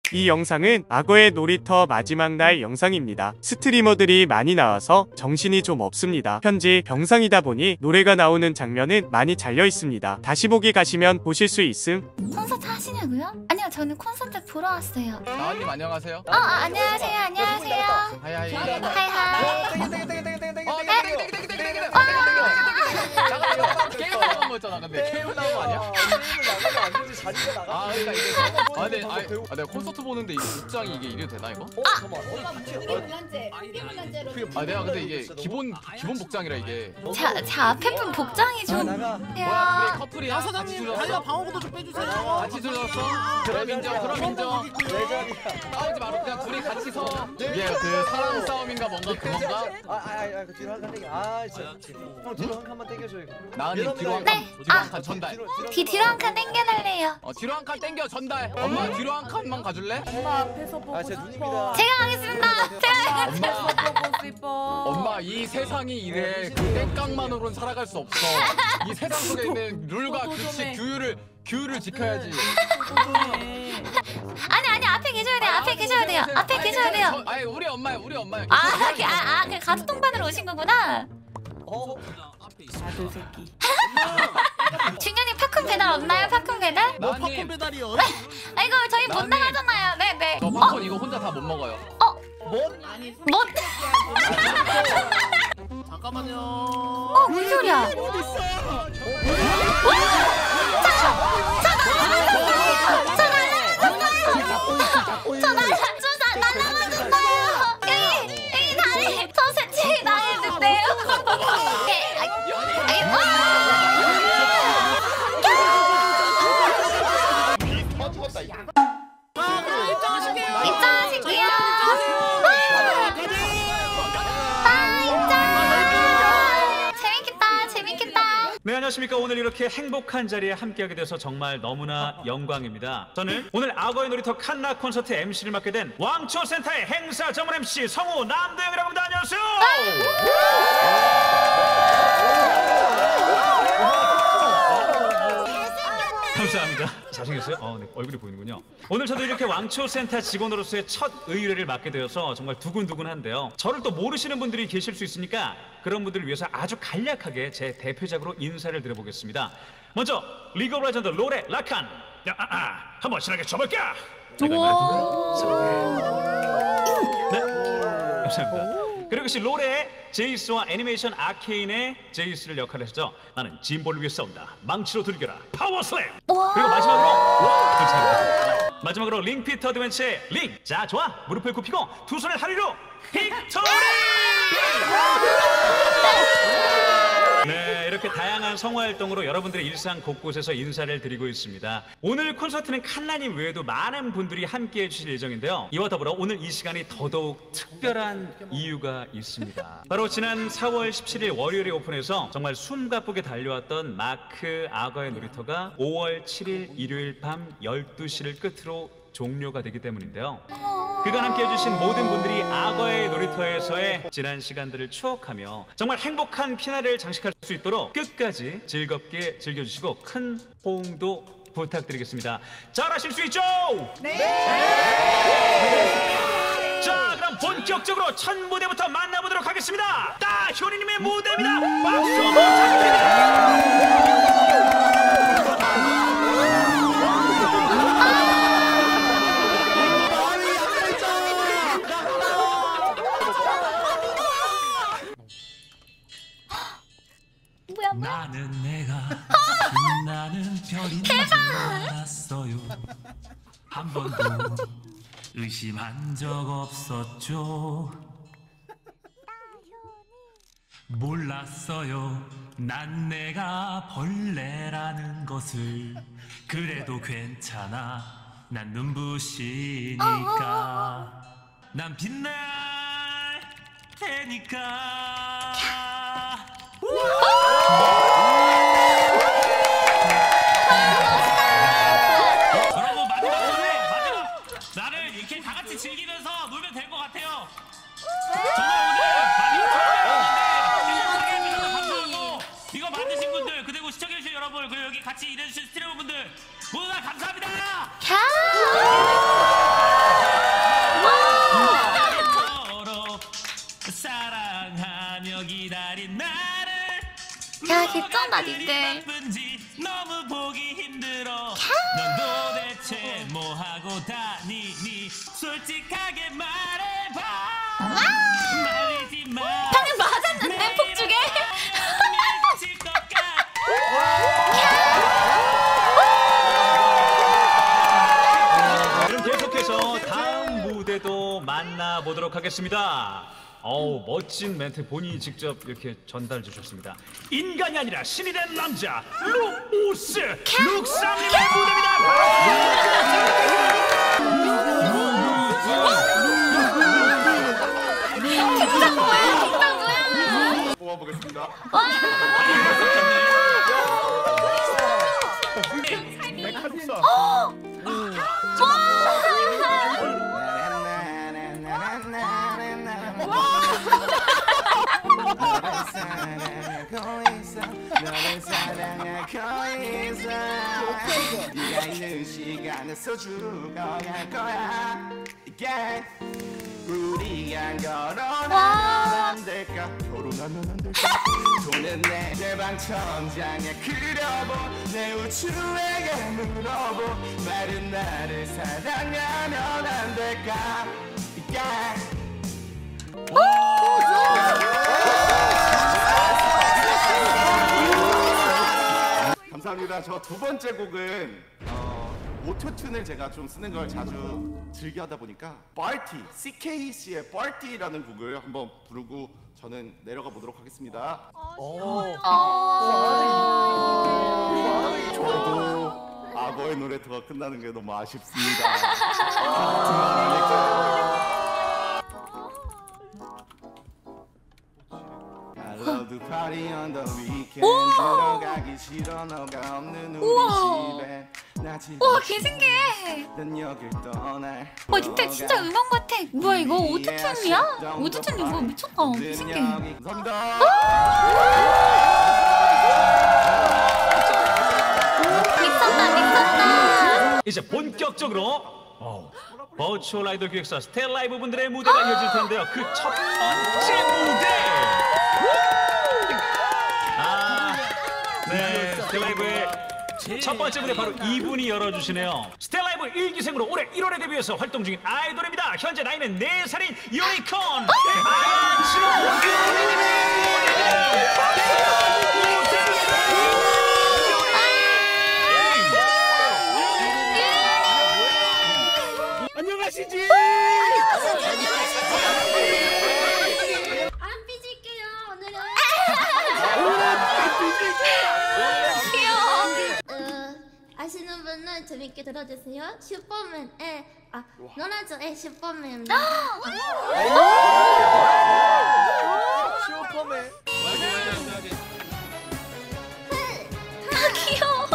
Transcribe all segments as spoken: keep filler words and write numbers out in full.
이 영상은 악어의 놀이터 마지막 날 영상입니다. 스트리머들이 많이 나와서 정신이 좀 없습니다. 현재 병상이다 보니 노래가 나오는 장면은 많이 잘려 있습니다. 다시 보기 가시면 보실 수 있음. 콘서트 하시냐고요? 아니요, 저는 콘서트 보러 왔어요. 나은님 안녕하세요. 어, 어 안녕하세요, 안녕하세요. 하이하이. 하이하이. 게임 나온 거였잖아. 근데 게임 나온 거 아니야? 아 그러니까 이게 아 근데 아 내가 콘서트 보는데 이게 복장이 이게 이래도 되나 이거? 아 내가 근데 이게 기본 기본 복장이라 이게. 자, 자 앞에 분 복장이 좀. 뭐야 둘이 커플이야? 사장님 달려 방어구도 좀 빼주세요. 같이 들렸어? 그럼 인정. 그럼 인정. 싸우지 말고 그냥 둘이 같이 서. 이게 그 사랑 싸움인가 뭔가 그건가? 아아아 그 뒤로 한 칸 땡겨. 아 진짜. 형 뒤로 한 칸만 땡겨줘 이거. 나은님 뒤로 한 네. 칸. 뒤로 한 칸 전달. 뒤 뒤로 한 칸 당겨달래요. 어 뒤로 한 칸 땡겨 전달. 엄마 뒤로 한 칸만 가줄래? 엄마 앞에서 보고 아 제 싶어. 누님이다. 제가 가겠습니다. 제가 엄마. 보고 싶어. 엄마 이 세상이 이래. 그 땡깡만으로는 살아갈 수 없어. 이 세상 속에 있는 룰과 규칙 규율을 규율을 지켜야지. 아니 아니 앞에 계셔야 돼요. 앞에 계셔야 돼요. 앞에 계셔야 돼요. 아니 우리 엄마야 우리 엄마야. 아, 그, 아, 아, 그 가족 동반으로 오신 거구나. 어. 아들 새끼. 중현이 팝콘 배달 없나요? 팝콘 배달? 뭐 팝콘 배달이요? 아 이거 저희 못 나은님. 나가잖아요. 네네. 저 팝콘 이거 혼자 다 못 먹어요. 어? 뭐? 못? 잠깐만요. 어? 무슨 소리야? 저 날라줬어요. 날라갔어요. 여기 여기 다리 저 새치기 당했는데요. 입장하실게요. 재밌겠다, 재밌겠다. 네, 안녕하십니까. 오늘 이렇게 행복한 자리에 함께하게 돼서 정말 너무나 영광입니다. 저는 오늘 악어의 놀이터 칸나 콘서트 엠시를 맡게 된 왕초센터의 행사 전문 엠씨 성우 남도영이라고 합니다. 안녕하세요. 감사합니다. 잘생겼어요? 어, 네, 얼굴이 보이는군요. 오늘 저도 이렇게 왕초센터 직원으로서의 첫 의뢰를 맡게 되어서 정말 두근두근한데요. 저를 또 모르시는 분들이 계실 수 있으니까 그런 분들을 위해서 아주 간략하게 제 대표작으로 인사를 드려보겠습니다. 먼저 리그 오브 레전드 롤의 라칸. 야, 아, 아, 한번 신나게 쳐볼까? 제가 이 말을 듣고 네, 감사합니다. 그리고 역시 롤의 제이스와 애니메이션 아케인의 제이스를 역할을 했죠. 나는 진보를 위해 싸운다. 망치로 들겨라. 파워슬램. 그리고 마지막으로 감사합니다. 마지막으로 링피트 어드벤처의 링. 자, 좋아. 무릎을 굽히고 두 손을 하리로 빅토리. 네, 이렇게 다양한 성우 활동으로 여러분들의 일상 곳곳에서 인사를 드리고 있습니다. 오늘 콘서트는 칸나님 외에도 많은 분들이 함께해 주실 예정인데요. 이와 더불어 오늘 이 시간이 더더욱 특별한 이유가 있습니다. 바로 지난 사월 십칠일 월요일에 오픈해서 정말 숨가쁘게 달려왔던 마크 악어의 놀이터가 오월 칠일 일요일 밤 열두 시를 끝으로 종료가 되기 때문인데요. 그간 함께 해주신 모든 분들이 악어의 놀이터에서의 지난 시간들을 추억하며 정말 행복한 피나를 장식할 수 있도록 끝까지 즐겁게 즐겨주시고 큰 호응도 부탁드리겠습니다. 잘하실 수 있죠? 네! 자, 그럼 본격적으로 첫 무대부터 만나보도록 하겠습니다. 따효리님의 무대입니다. 박수 부탁드립니다. 나는 내가 빛나는 별인 줄 알았어요. 한 번도 의심한 적 없었죠. 몰랐어요. 난 내가 벌레라는 것을. 그래도 괜찮아. 난 눈부시니까. 난 빛날 테니까. 여러분 마지막으로 마지막 나를 이렇게 다 같이 즐기면서 놀면 될 것 같아요. 정말 오늘 마지막 촬영이었는데 행복하게 해주셔서 감사하고 이거 만드신 분들 그리고 시청해주신 여러분 그리고 여기 같이 일해주신 스트리머분들 모두 다 감사합니다. 아 개쩐다 니들. 바쁜지 너무 보기 힘들어. 넌 도대체 뭐 하고 다니니? 솔직하게 말해봐. 말리지 마. 방금 맞았는데 폭죽에. 미칠 것 같아. 그럼 계속해서 다음 무대도 만나보도록 하겠습니다. 어우, 멋진 멘트 본인이 직접 이렇게 전달 주셨습니다. 인간이 아니라 신이 된 남자 루우스 룩삼님의 무대입니다. 등장 뭐야? 등장 뭐야? 뽑아보겠습니다. 너를 사랑하고 있어. 네가 있는 시간에서 죽어갈 거야. yeah. 우리가 결혼하면 안 될까? 결혼하면 안 될까? 돈은 내 방 천장에 그려보. 내 우주에게 물어보. 마른 나를 사랑하면 안 될까? yeah. 감사합니다. 저 두 번째 곡은 어, 오토튠을 제가 좀 쓰는 걸 자주 즐겨 하다 보니까 파티, 씨케이씨의 파티라는 곡을 한번 부르고 저는 내려가 보도록 하겠습니다. 저도 아버의 노래터가 끝나는 게 너무 아쉽습니다. I love to party on the weekend. 들어가기 싫어 너가 없는 우리 집에. 나 집에 우와 개신기해. 난 여길 떠날. 와 니들 진짜 음원 같아. 뭐야 이거 오토튠이야? 오토튠 이거 미쳤다. 신기해. 감사합니다. 미쳤다 미쳤다. 이제 본격적으로 어, 버추얼 아이돌 기획사 스텔라이브 분들의 무대가 이어질 텐데요. 그 첫 번째 무대. 아, 네, 스텔라이브의 첫 번째 무대 바로 이분이 열어주시네요. 스텔라이브 일 기생으로 올해 일월에 데뷔해서 활동 중인 아이돌입니다. 현재 나이는 네 살인 유니콘 안치롱 안녕하시지. 안 삐질게요 오늘은. 귀여워. 어, 아시는 분은 재밌게 들어주세요. 슈퍼맨의 아 노나조의 슈퍼맨입니다. 슈퍼맨. 아 귀여워.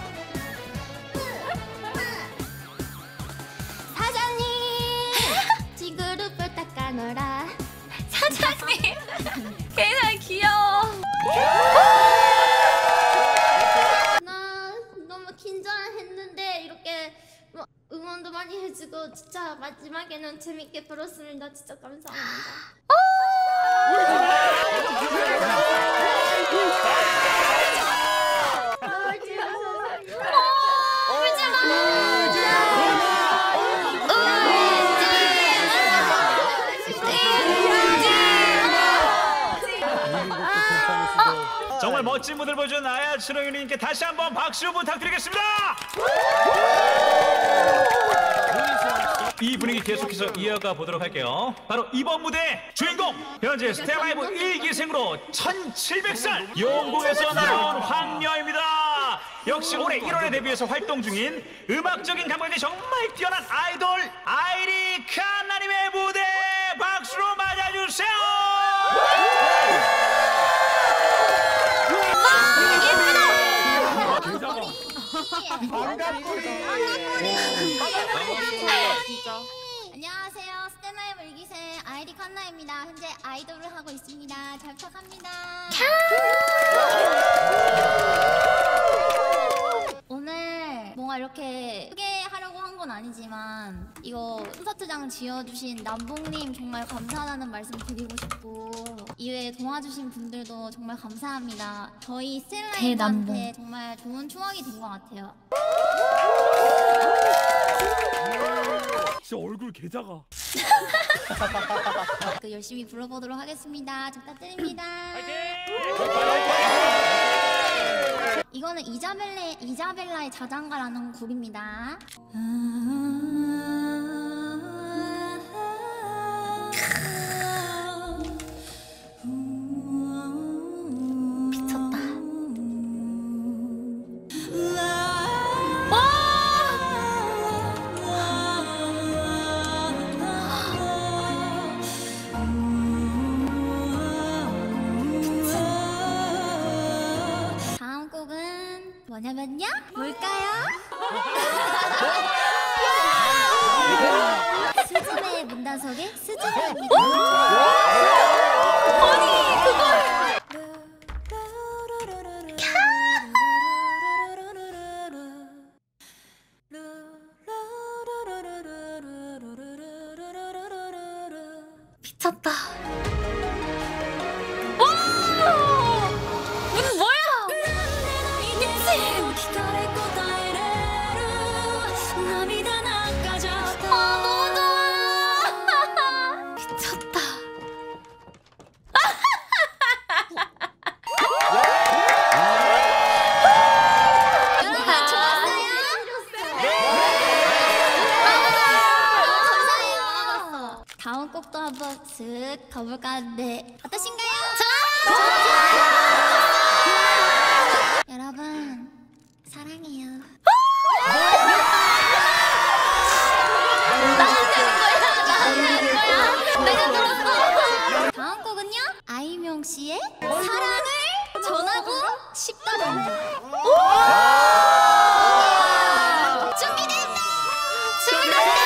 사장님 지그룹을 닦아놓으라. 사장님. 걔는 귀여워. 나 너무 긴장했는데 이렇게 뭐 응원도 많이 해주고 진짜 마지막에는 재밌게 불었습니다. 진짜 감사합니다. 정말 멋진 무대를 보여준 아야치롱 유니님께 다시 한번 박수 부탁드리겠습니다. 이 분위기 계속해서 이어가 보도록 할게요. 바로 이번 무대 주인공 현재 스텔라이브 일 기생으로 천칠백 살 영국에서 나온 황녀입니다. 역시 올해 일월에 데뷔해서 활동 중인 음악적인 감각이 정말 뛰어난 아이돌 아이리 칸나님의 무대 박수로 맞아주세요. 안녕하세요. 스탠라이브 일기생 아이리 칸나입니다. 현재 아이돌을 하고 있습니다. 잘 부탁합니다. 오늘 뭔가 이렇게 크게 하려고 한 한 건 아니지만 이거 콘서트장 지어주신 남봉님 정말 감사하다는 말씀 드리고 싶고 이외에 도와주신 분들도 정말 감사합니다. 저희 스텔라이브한테 정말 좋은 추억이 된 것 같아요. 진짜 얼굴 개작아. 그 열심히 불러보도록 하겠습니다. 잘 부탁드립니다. 이거는 이자벨레, 이자벨라의 자장가라는 곡입니다. 미쳤다. 다음 곡은 뭐냐면요? 뭘까요? 스즈메의 문단속의 스즈메입니다. 아니 그걸 미쳤다. 이건 뭐야? 미친. 아 너무 좋아. 미쳤다. 여러분 좋았어요? 감사해요. 다음 곡도 한번 슥 가볼까 하는데 어떠신가요? 좋아! 여러분 사랑해요. 내가 들었어. 다음 곡은요? 아이명 씨의 사랑을 전하고 싶다던가. 준비됐다. 준비됐다.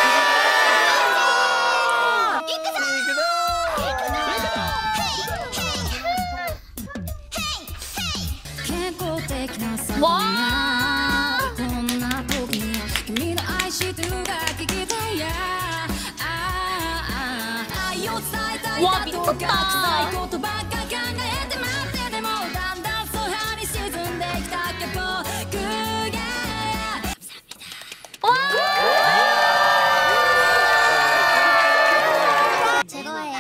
와. 와 미쳤다. 제거해요.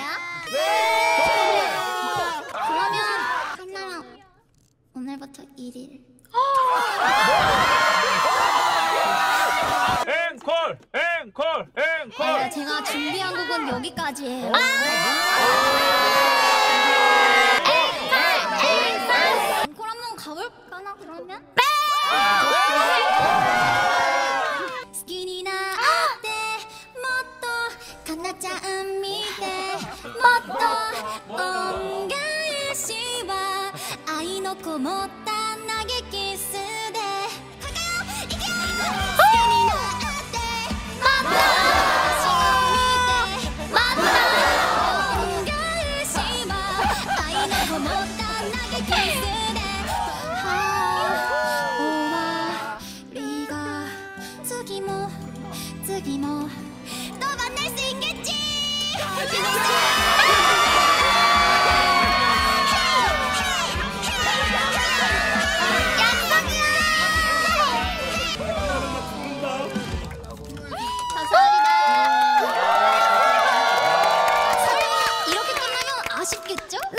그러면 한나랑 오늘부터 일 일. 앵콜! 앵콜! 앵콜! 아, 제가 준비한 곡은 여기까지예요. 앵콜 한번 가볼까나 그러면?好きになってもっと叶っちゃうみてもっと恩返しは愛のこもった投げキスでかけよういけよ好きになってもっともっと恩返しは愛のこもった投げキスで終わりが次も次も또 만날 수 있겠지. 감사합니다. 이렇게 끝나면 아쉽겠죠? 네.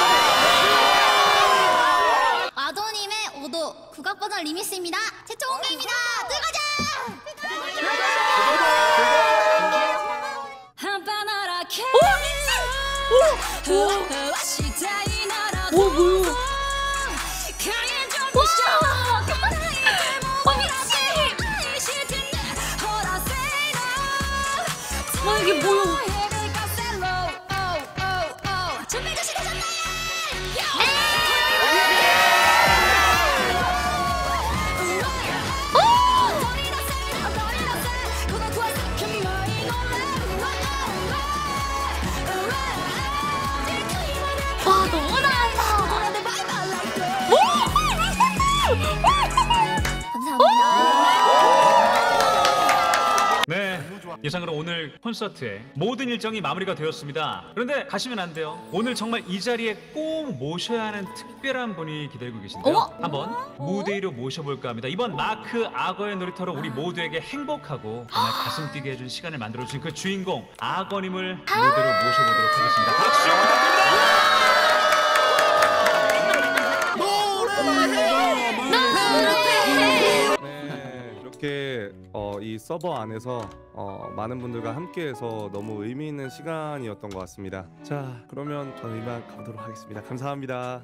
아도님의 오도 국악 버전 리믹스입니다. 최초 공개입니다. 들어가자. 오 뭐야? 와 이게 뭐야? 준비가 시작했네. 오! 이상으로 오늘 콘서트의 모든 일정이 마무리가 되었습니다. 그런데 가시면 안 돼요. 오늘 정말 이 자리에 꼭 모셔야 하는 특별한 분이 기다리고 계신데요. 어머? 한번 무대 위로 모셔볼까 합니다. 이번 마크 악어의 놀이터로 우리 모두에게 행복하고 정말 가슴 뛰게 해준 시간을 만들어주신 그 주인공 악어님을 무대로 모셔보도록 하겠습니다. 박수 부탁드립니다. 네, 이렇게 어, 이 서버 안에서 어, 많은 분들과 함께해서 너무 의미 있는 시간이었던 것 같습니다. 자, 그러면 저는 이만 가보도록 하겠습니다. 감사합니다.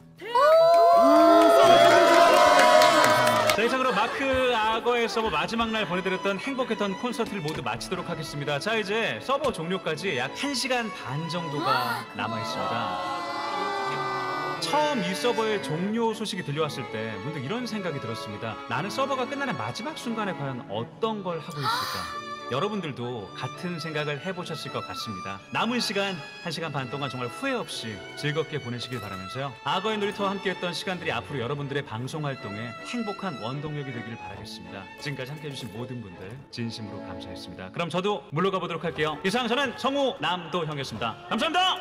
자, 이상으로 마크 악어의 서버 마지막 날 보내드렸던 행복했던 콘서트를 모두 마치도록 하겠습니다. 자, 이제 서버 종료까지 약 한 시간 반 정도가 남아 있습니다. 처음 이 서버의 종료 소식이 들려왔을 때 문득 이런 생각이 들었습니다. 나는 서버가 끝나는 마지막 순간에 과연 어떤 걸 하고 있을까? 여러분들도 같은 생각을 해보셨을 것 같습니다. 남은 시간 한 시간 반 동안 정말 후회 없이 즐겁게 보내시길 바라면서요. 악어의 놀이터와 함께했던 시간들이 앞으로 여러분들의 방송 활동에 행복한 원동력이 되기를 바라겠습니다. 지금까지 함께해주신 모든 분들 진심으로 감사했습니다. 그럼 저도 물러가 보도록 할게요. 이상 저는 성우 남도형이었습니다. 감사합니다.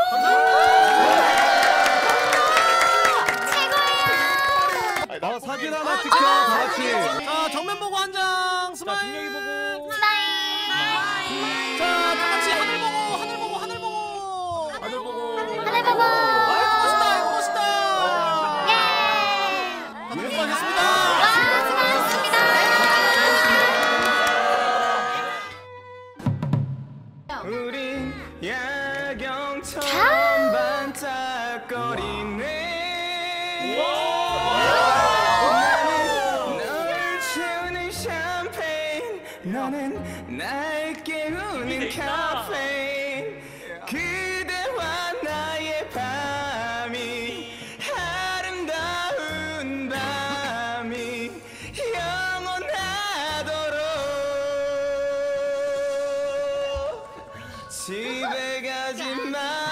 아, 사진 하나 찍자, 다 같이. 자 정면 보고 한 장. 스마일. 중력이 보고. 스마일. 자 다 같이 하늘 보고 하늘 보고 하늘 보고. 하늘 보고. 하늘 보고. 아이고 멋있다 아이고 멋있다. 예. 다들 수고하셨습니다. 와, 수고하셨습니다. 우린 야경처럼 반짝거리네. 너를 채우는 샴페인, 너는 날 깨우는 카페인. 그대와 나의 밤이 아름다운 밤이 영원하도록. 집에 가지 마.